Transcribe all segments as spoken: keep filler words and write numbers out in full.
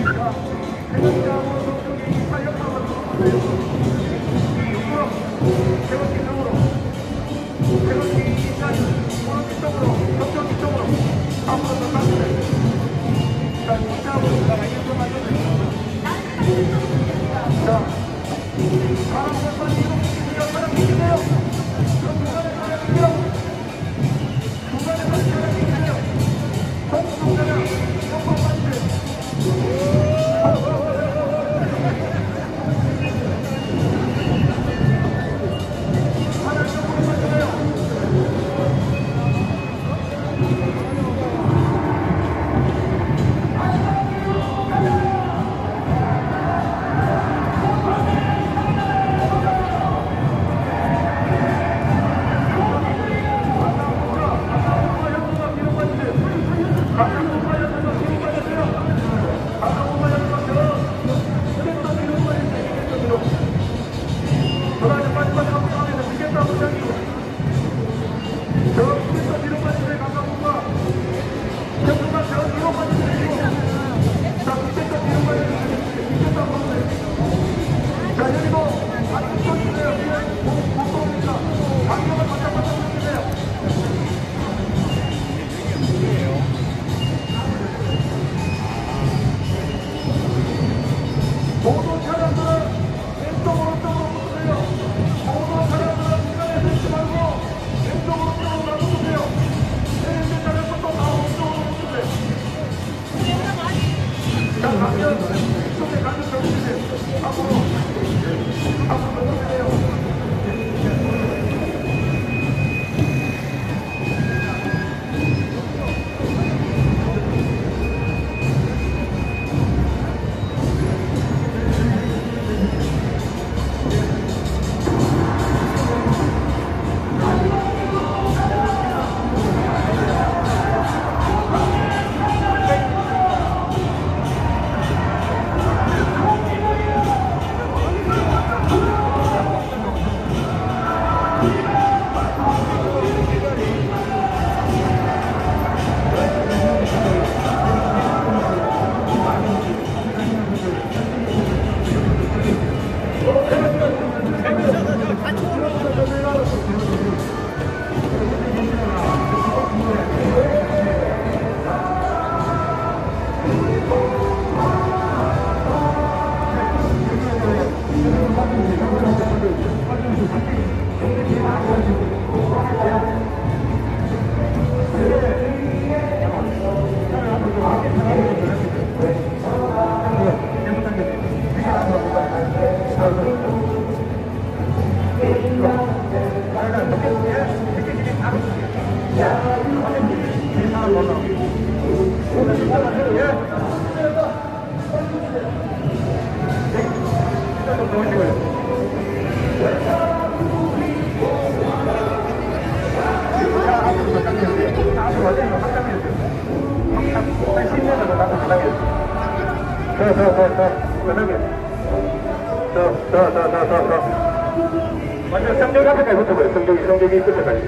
완전 성적이 앞에까지 붙어버려. 성적이, 성적이 끝에까지.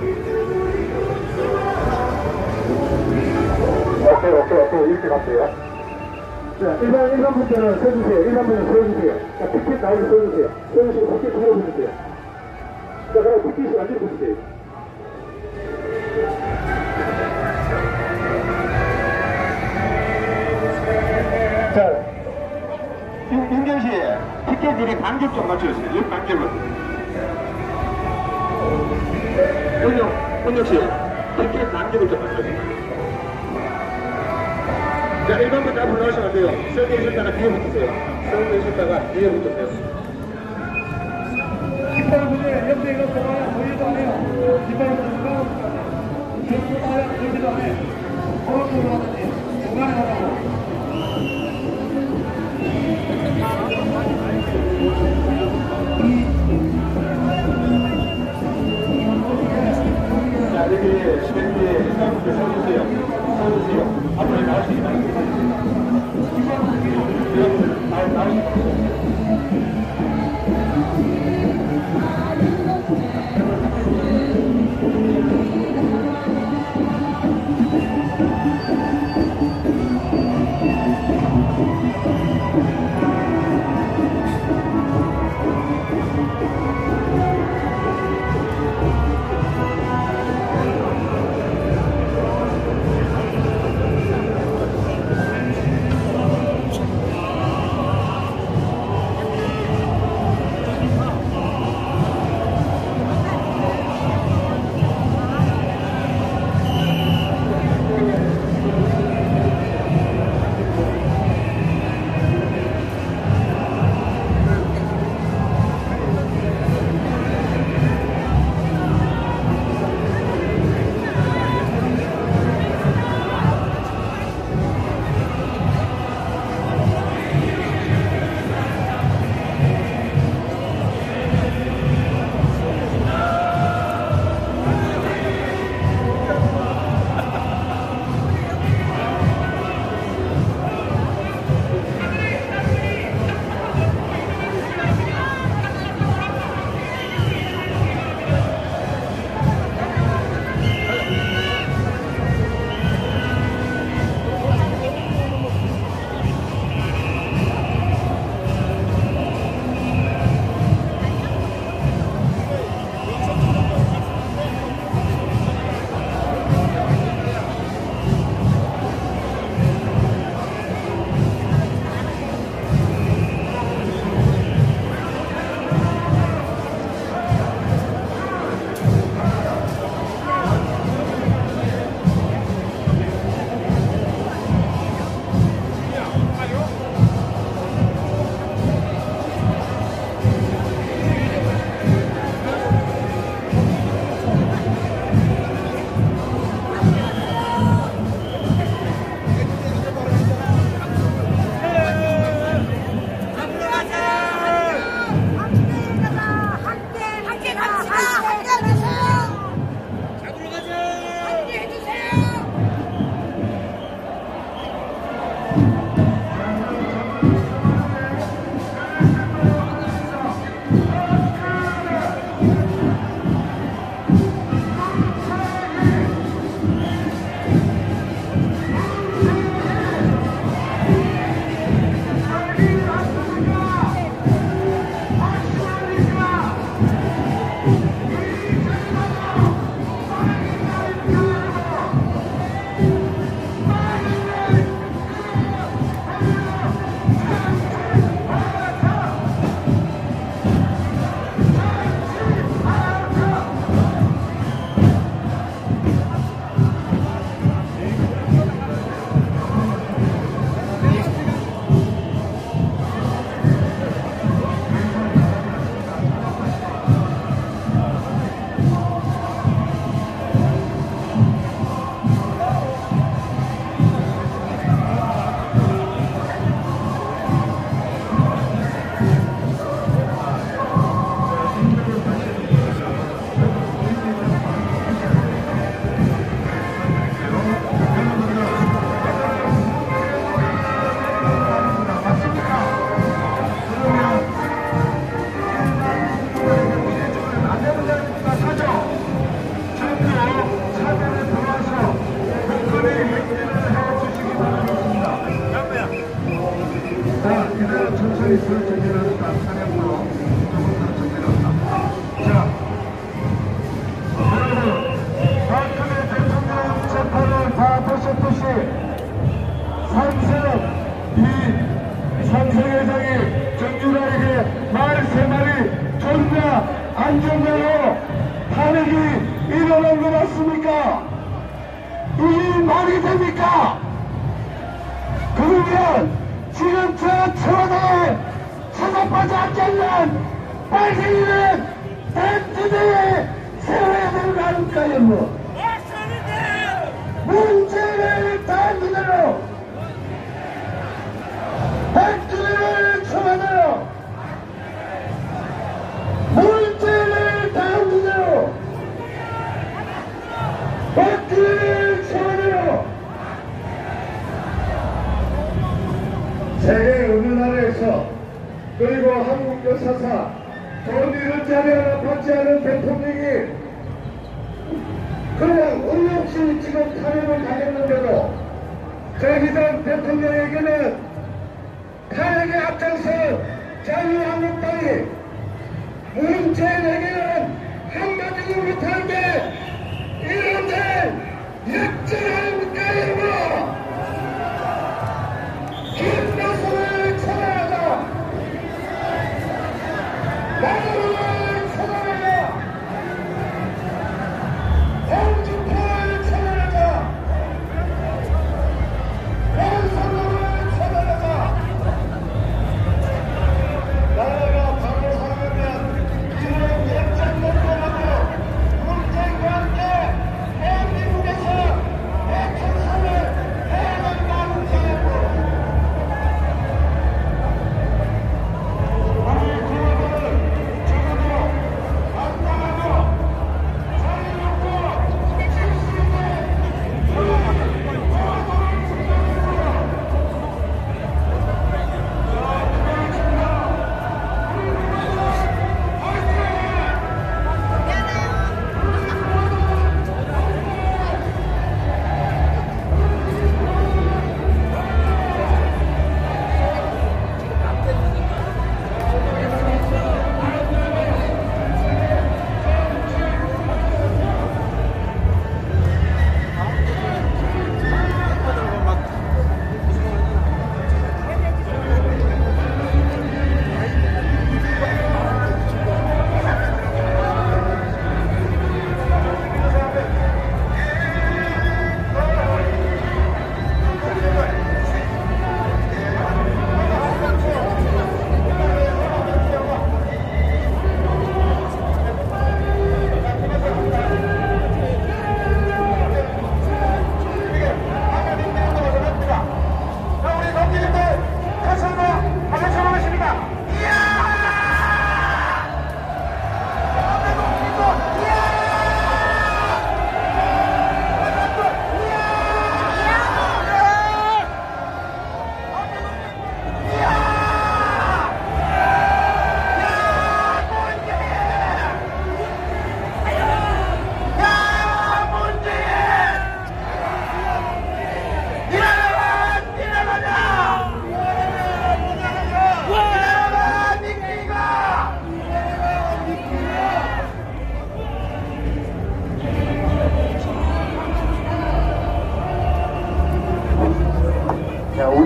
오케이, 오케이, 오케이. 이렇게 갈게요. 자, 일반, 일반 분들은 서주세요. 일반 분들은 서주세요. 자, 티켓 나오게 서주세요. 서주시고 티켓 바로 붙으세요. 자, 그럼 티켓이 완전히 붙으세요. 자, 윤경씨, 티켓 미리 간격 좀 맞춰주세요. 이 간격을. 은영, 은영씨, 티켓 간격을 좀 맞춰주세요. 자, 일 번부터 앞으로 나오시면 돼요. 서게 있었다가 뒤에 붙으세요. 서게 있었다가 뒤에 붙으세요. 깃발 분들, 옆에 이거 보아야 보이지도 않아요. 깃발 분들, 저쪽 봐야 보이지도 않아요. 오른쪽으로 가든지, 중간에 가라고. 자, 이렇게 시민들이 사람들 서주세요. 서주세요. 앞으로 나오시기 바랍니다. 나오, 나오시기 바랍니다. 천천히 천천히 차량으로 조금 더 정리합니다. 자, 여러분, 박근혜 대통령 재판을 다 보셨듯이 삼성 이 삼성 회장이 정유라에게 말 세 마리 줬냐 안 줬냐로 탄핵이 일어난 거 맞습니까? 이 말이 됩니까? 그러면 지금 저 청와대에 찾아빠져 앉아있는 빨갱이는 단두대에 세워야 되는 거 아닙니까, 여러분? 문제를 단두대로 단두대를 청와대로 문제를 단두대로 단두대를 청와대로 세계 어느 나라에서 그리고 한국 역사상 돈 잃은 자리 하나 받지 않은 대통령이 그냥 의리 없이 지금 탄핵을 당했는데도 저희들 대통령에게는 탄핵에 앞장서 자유한국당이 문재인에게는 한마디도 못한 게 이런데 역전합니까, 여러분? 김대중을 처단하자! 나라를 처단하자! 홍준표를 처단하자! 윤석열을 처단하자! 나라가 바로 살려면 이런 역전력도 하고 문재인과 함께 대한민국에서 대통령을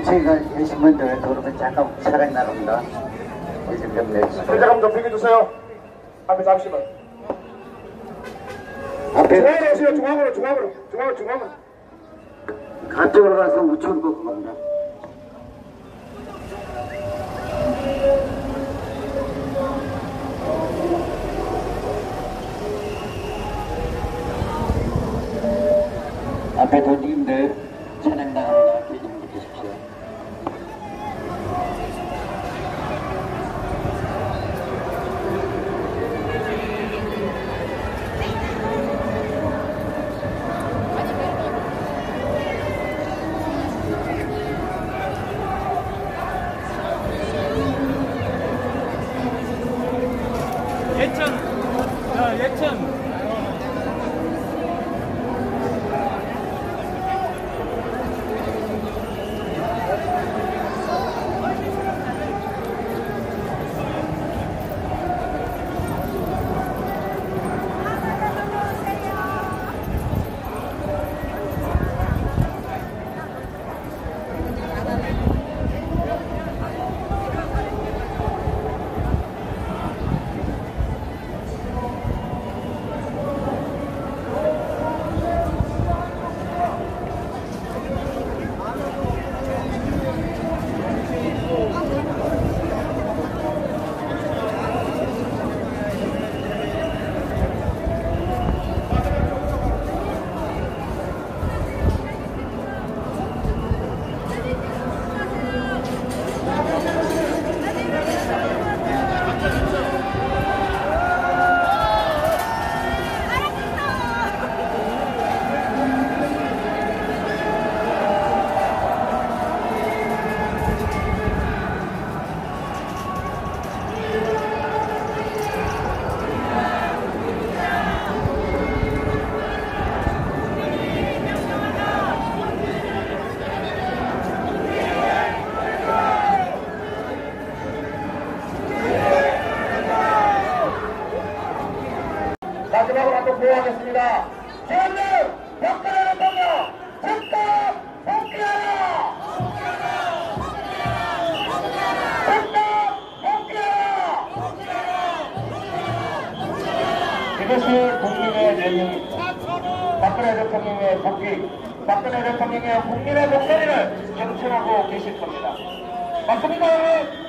저희가 계신 분들 도로는 잠깐 차량이 나갑니다. 이좀 좀 내주세요. 대장감 좀 비켜주세요. 앞에 잠시만. 앞에 중앙으로 오세요. 중앙으로, 중앙으로, 중앙으로, 중앙으로. 가쪽으로 가서 우측으로 갑니다. 앞에 도님들 차량 나갑니다. 앞에 좀 비켜주십시오. 예천, 자, 예천. 마지막으로 한번 보호하겠습니다. 대한민국 박근혜 대통령 즉각 복귀하라! 즉각 복귀하라! 이것이 국민의 내용입니다. 박근혜 대통령의 복귀, 박근혜 대통령의 국민의 목소리를 경청하고 계실 겁니다. 맞습니까, 여러분?